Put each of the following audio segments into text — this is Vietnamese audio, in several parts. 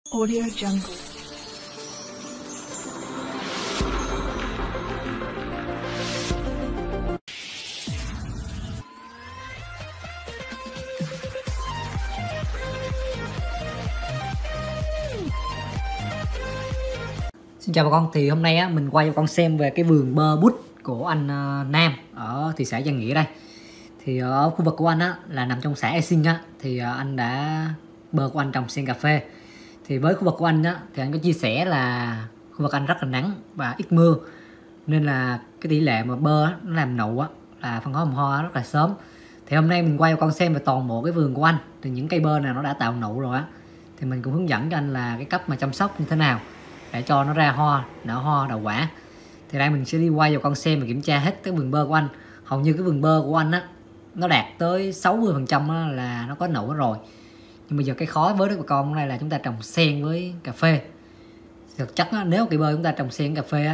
Audio Jungle. Xin chào bà con, thì hôm nay á, mình quay cho con xem về cái vườn bơ bút của anh Nam ở thị xã Giang Nghĩa đây. Thì ở khu vực của anh á, là nằm trong xã E Sinh á, thì anh đã bơ của anh trồng sen cà phê. Thì với khu vực của anh á, thì anh có chia sẻ là khu vực anh rất là nắng và ít mưa, nên là cái tỷ lệ mà bơ á, nó làm nụ á, là phân hóa mầm hoa rất là sớm. Thì hôm nay mình quay cho con xem về toàn bộ cái vườn của anh, thì những cây bơ nào nó đã tạo nụ rồi á, thì mình cũng hướng dẫn cho anh là cái cách mà chăm sóc như thế nào để cho nó ra hoa, nở hoa, đậu quả. Thì đây mình sẽ đi quay cho con xem và kiểm tra hết cái vườn bơ của anh. Hầu như cái vườn bơ của anh á, nó đạt tới 60% là nó có nụ rồi. Nhưng bây giờ cái khó với bà con đây là chúng ta trồng sen với cà phê. Thực chất á, nếu cây bơ chúng ta trồng sen với cà phê á,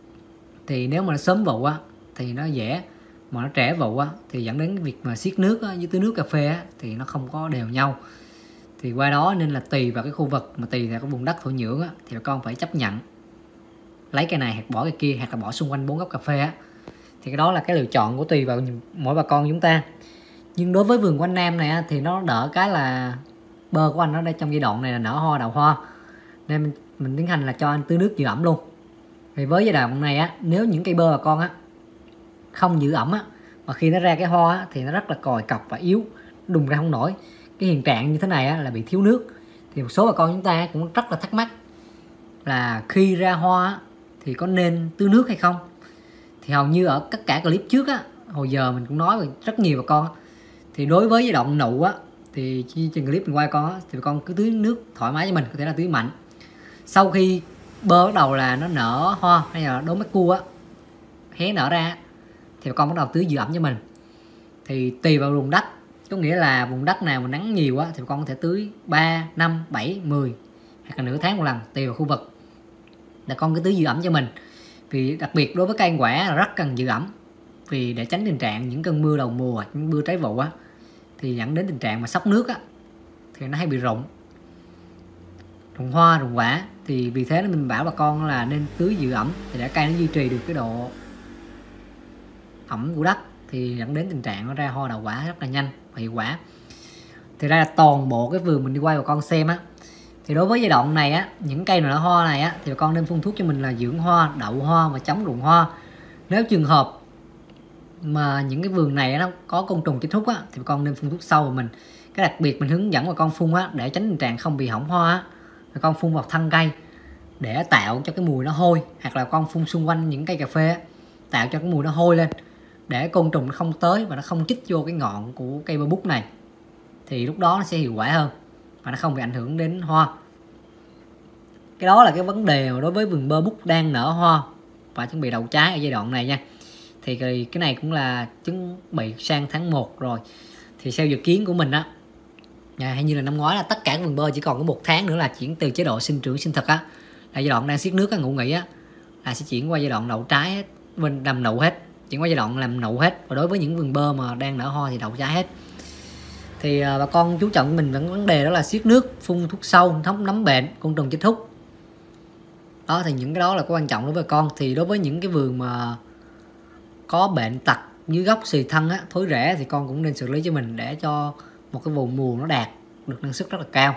thì nếu mà nó sớm vụ á thì nó dễ, mà nó trễ vụ á thì dẫn đến cái việc mà xiết nước á, với tưới nước cà phê á, thì nó không có đều nhau. Thì qua đó nên là tùy vào cái khu vực, mà tùy vào cái vùng đất thổ nhưỡng á, thì bà con phải chấp nhận lấy cây này hoặc bỏ cây kia, hoặc là bỏ xung quanh 4 gốc cà phê á. Thì cái đó là cái lựa chọn của tùy vào mỗi bà con chúng ta. Nhưng đối với vườn của anh Nam này á, thì nó đỡ cái là bơ của anh nó đây trong giai đoạn này là nở hoa, đậu hoa, nên mình tiến hành là cho anh tưới nước giữ ẩm luôn. Thì với giai đoạn này á, nếu những cây bơ bà con á không giữ ẩm á, mà khi nó ra cái hoa á, thì nó rất là còi cọc và yếu, đùng ra không nổi. Cái hiện trạng như thế này á, là bị thiếu nước. Thì một số bà con chúng ta cũng rất là thắc mắc là khi ra hoa á, thì có nên tưới nước hay không. Thì hầu như ở tất cả clip trước á, hồi giờ mình cũng nói với rất nhiều bà con. Thì đối với giai đoạn nụ á, thì trên clip mình quay con á, thì bà con cứ tưới nước thoải mái cho mình, có thể là tưới mạnh. Sau khi bơ bắt đầu là nó nở hoa hay là đốm mắt cua á, hé nở ra, thì bà con bắt đầu tưới giữ ẩm cho mình. Thì tùy vào vùng đất, có nghĩa là vùng đất nào mà nắng nhiều á, thì bà con có thể tưới 3, 5, 7, 10 hoặc là nửa tháng một lần, tùy vào khu vực. Là con cứ tưới giữ ẩm cho mình. Vì đặc biệt đối với cây ăn quả là rất cần giữ ẩm. Vì để tránh tình trạng những cơn mưa đầu mùa, những mưa trái vụ á, thì dẫn đến tình trạng mà sốc nước á, thì nó hay bị rụng hoa, rụng quả. Thì vì thế mình bảo bà con là nên tưới giữ ẩm, thì để cây nó duy trì được cái độ ẩm của đất, thì dẫn đến tình trạng nó ra hoa đậu quả rất là nhanh và hiệu quả. Thì đây là toàn bộ cái vườn mình đi quay bà con xem á. Thì đối với giai đoạn này á, những cây nở hoa này á, thì bà con nên phun thuốc cho mình là dưỡng hoa, đậu hoa và chống rụng hoa. Nếu trường hợp mà những cái vườn này nó có côn trùng chích hút á, thì bà con nên phun thuốc sâu vào mình. Cái đặc biệt mình hướng dẫn bà con phun á, để tránh tình trạng không bị hỏng hoa á, bà con phun vào thân cây để tạo cho cái mùi nó hôi, hoặc là con phun xung quanh những cây cà phê á, tạo cho cái mùi nó hôi lên, để côn trùng nó không tới và nó không chích vô cái ngọn của cây bơ bút này. Thì lúc đó nó sẽ hiệu quả hơn và nó không bị ảnh hưởng đến hoa. Cái đó là cái vấn đề đối với vườn bơ bút đang nở hoa và chuẩn bị đậu trái ở giai đoạn này nha. Thì cái này cũng là chuẩn bị sang tháng 1 rồi. Thì theo dự kiến của mình á, hay như là năm ngoái là tất cả vườn bơ chỉ còn có 1 tháng nữa là chuyển từ chế độ sinh trưởng sinh thực á, là giai đoạn đang siết nước á, ngủ nghỉ á, là sẽ chuyển qua giai đoạn đậu trái hết, bên làm nụ hết, chuyển qua giai đoạn làm nụ hết. Và đối với những vườn bơ mà đang nở hoa thì đậu trái hết. Thì bà con chú trọng mình vẫn vấn đề đó là siết nước, phun thuốc sâu, nấm bệnh, côn trùng chích hút. Đó, thì những cái đó là có quan trọng đối với bà con. Thì đối với những cái vườn mà có bệnh tật dưới gốc, xì thân á, thối rễ, thì con cũng nên xử lý cho mình để cho một cái vụ mùa nó đạt được năng suất rất là cao.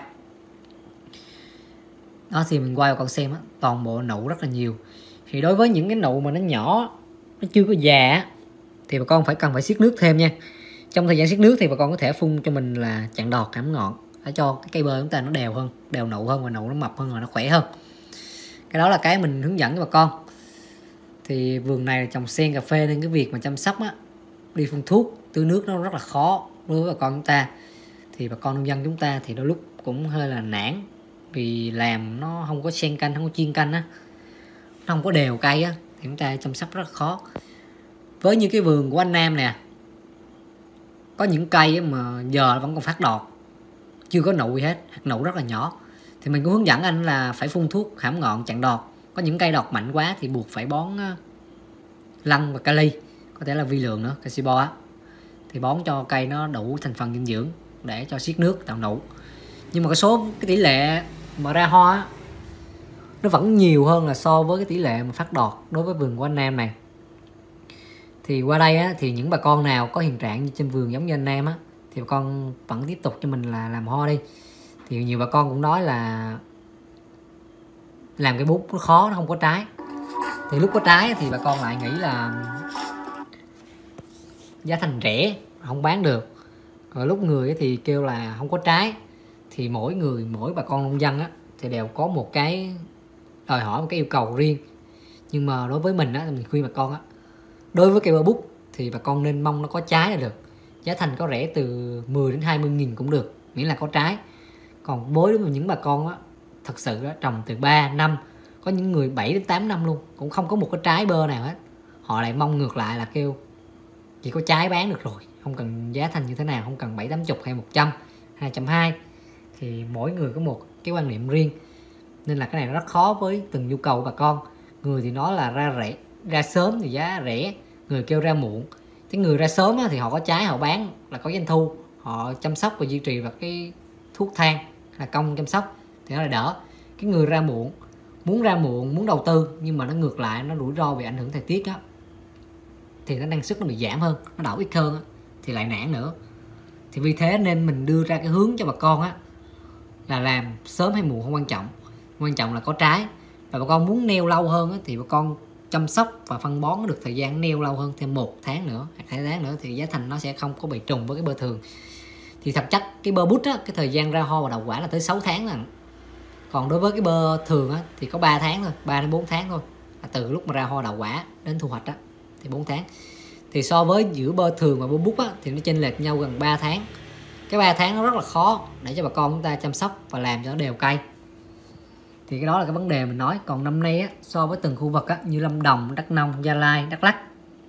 Đó, thì mình quay cho con xem á, toàn bộ nụ rất là nhiều. Thì đối với những cái nụ mà nó nhỏ, nó chưa có già, thì bà con cần phải siết nước thêm nha. Trong thời gian siết nước thì bà con có thể phun cho mình là chặn đọt hãm ngọn, để cho cái cây bơ chúng ta nó đều hơn, đều nụ hơn, và nụ nó mập hơn và nó khỏe hơn. Cái đó là cái mình hướng dẫn cho bà con. Thì vườn này là trồng sen cà phê, nên cái việc mà chăm sóc á, đi phun thuốc, tưới nước nó rất là khó đối với bà con chúng ta. Thì bà con nông dân chúng ta thì đôi lúc cũng hơi là nản, vì làm nó không có xen canh, không có chuyên canh á, nó không có đều cây á, thì chúng ta chăm sóc rất là khó. Với những cái vườn của anh Nam nè, có những cây mà giờ vẫn còn phát đọt, chưa có nụ gì hết, hạt nụ rất là nhỏ, thì mình cũng hướng dẫn anh là phải phun thuốc hãm ngọn, chặn đọt. Có những cây đọt mạnh quá thì buộc phải bón lăng và kali, có thể là vi lượng nữa, Calcibo á, thì bón cho cây nó đủ thành phần dinh dưỡng để cho siết nước tạo nụ. Nhưng mà cái tỷ lệ mà ra hoa á, nó vẫn nhiều hơn là so với cái tỷ lệ mà phát đọt đối với vườn của anh Nam này. Thì qua đây á, thì những bà con nào có hiện trạng như trên vườn giống như anh Nam á, thì bà con vẫn tiếp tục cho mình là làm hoa đi. Thì nhiều bà con cũng nói là làm cây bút nó khó, nó không có trái. Thì lúc có trái thì bà con lại nghĩ là giá thành rẻ, không bán được. Rồi lúc người thì kêu là không có trái. Thì mỗi bà con nông dân á, thì đều có một cái đòi hỏi, một cái yêu cầu riêng. Nhưng mà đối với mình á, mình khuyên bà con á, đối với cây bơ bút thì bà con nên mong nó có trái là được. Giá thành có rẻ từ 10 đến 20 nghìn cũng được, miễn là có trái. Còn đối với những bà con á, thật sự đó, trồng từ 3 năm, có những người 7 đến 8 năm luôn cũng không có một cái trái bơ nào hết, họ lại mong ngược lại là kêu chỉ có trái bán được rồi, không cần giá thành như thế nào, không cần 70-80 hay 100, 220. Thì mỗi người có một cái quan niệm riêng, nên là cái này nó rất khó với từng nhu cầu của bà con. Người thì nói là ra sớm thì giá rẻ, người kêu ra muộn. Cái người ra sớm thì họ có trái họ bán là có doanh thu, họ chăm sóc và duy trì vào cái thuốc thang là công chăm sóc thì nó là đỡ. Cái người ra muộn, muốn đầu tư nhưng mà nó ngược lại, nó rủi ro bị ảnh hưởng thời tiết á, thì nó năng suất nó bị giảm hơn, nó đậu ít hơn á, thì lại nản nữa. Thì vì thế nên mình đưa ra cái hướng cho bà con á, là làm sớm hay muộn không quan trọng là có trái. Và bà con muốn neo lâu hơn á, thì bà con chăm sóc và phân bón được thời gian neo lâu hơn thêm 1 tháng nữa, 2 tháng nữa, thì giá thành nó sẽ không có bị trùng với cái bơ thường. Thì thật chất cái bơ bút á, cái thời gian ra hoa và đậu quả là tới 6 tháng lần. Còn đối với cái bơ thường á, thì có 3 tháng thôi, 3 đến 4 tháng thôi, từ lúc mà ra hoa đậu quả đến thu hoạch á, thì 4 tháng. Thì so với giữa bơ thường và bơ bút á, thì nó chênh lệch nhau gần 3 tháng. Cái 3 tháng nó rất là khó để cho bà con chúng ta chăm sóc và làm cho nó đều cây. Thì cái đó là cái vấn đề mình nói. Còn năm nay á, so với từng khu vực á, như Lâm Đồng, Đắk Nông, Gia Lai, Đắk Lắk,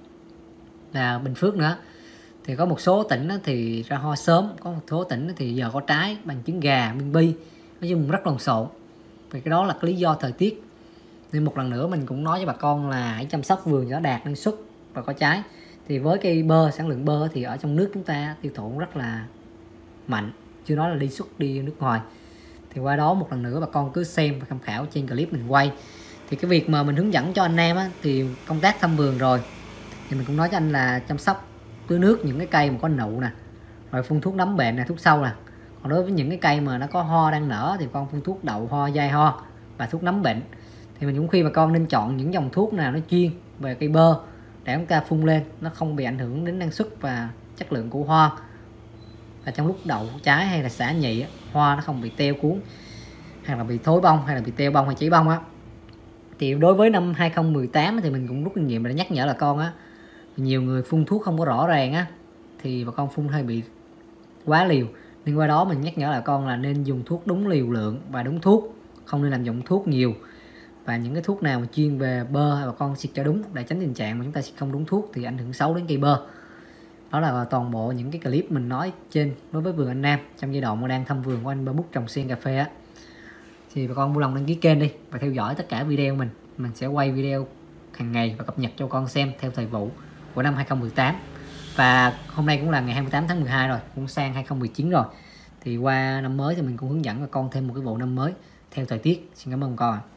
là Bình Phước nữa, thì có một số tỉnh á, thì ra hoa sớm, có một số tỉnh á, thì giờ có trái, bằng trứng gà, miên bi, nói chung rất lộn xộn. Vì cái đó là cái lý do thời tiết. Nên một lần nữa mình cũng nói với bà con là hãy chăm sóc vườn cho nó đạt năng suất và có trái. Thì với cây bơ, sản lượng bơ thì ở trong nước chúng ta tiêu thụ rất là mạnh, chưa nói là đi xuất đi nước ngoài. Thì qua đó một lần nữa bà con cứ xem và tham khảo trên clip mình quay. Thì cái việc mà mình hướng dẫn cho anh em á, thì công tác thăm vườn rồi, thì mình cũng nói cho anh là chăm sóc tưới nước những cái cây mà có nụ nè, rồi phun thuốc nấm bệnh nè, thuốc sâu nè. Còn đối với những cái cây mà nó có hoa đang nở thì con phun thuốc đậu hoa, dai hoa và thuốc nấm bệnh. Thì mình cũng khuyên bà con nên chọn những dòng thuốc nào nó chuyên về cây bơ để chúng ta phun lên, nó không bị ảnh hưởng đến năng suất và chất lượng của hoa. Và trong lúc đậu trái hay là xả nhị, hoa nó không bị teo cuốn, hay là bị thối bông, hay là bị teo bông hay cháy bông á. Thì đối với năm 2018 thì mình cũng rút kinh nghiệm để nhắc nhở là con á, nhiều người phun thuốc không có rõ ràng á, thì bà con phun hơi bị quá liều. Nên qua đó mình nhắc nhở là con là nên dùng thuốc đúng liều lượng và đúng thuốc, không nên làm dụng thuốc nhiều. Và những cái thuốc nào mà chuyên về bơ hay bà con xịt cho đúng, để tránh tình trạng mà chúng ta xịt không đúng thuốc thì ảnh hưởng xấu đến cây bơ. Đó là toàn bộ những cái clip mình nói trên đối với vườn anh Nam trong giai đoạn mà đang thăm vườn của anh Bơ Bút trồng sen cà phê á. Thì bà con vui lòng đăng ký kênh đi và theo dõi tất cả video mình sẽ quay video hàng ngày và cập nhật cho con xem theo thời vụ của năm 2018. Và hôm nay cũng là ngày 28 tháng 12 rồi, cũng sang 2019 rồi. Thì qua năm mới thì mình cũng hướng dẫn bà con thêm một cái vụ năm mới theo thời tiết. Xin cảm ơn con.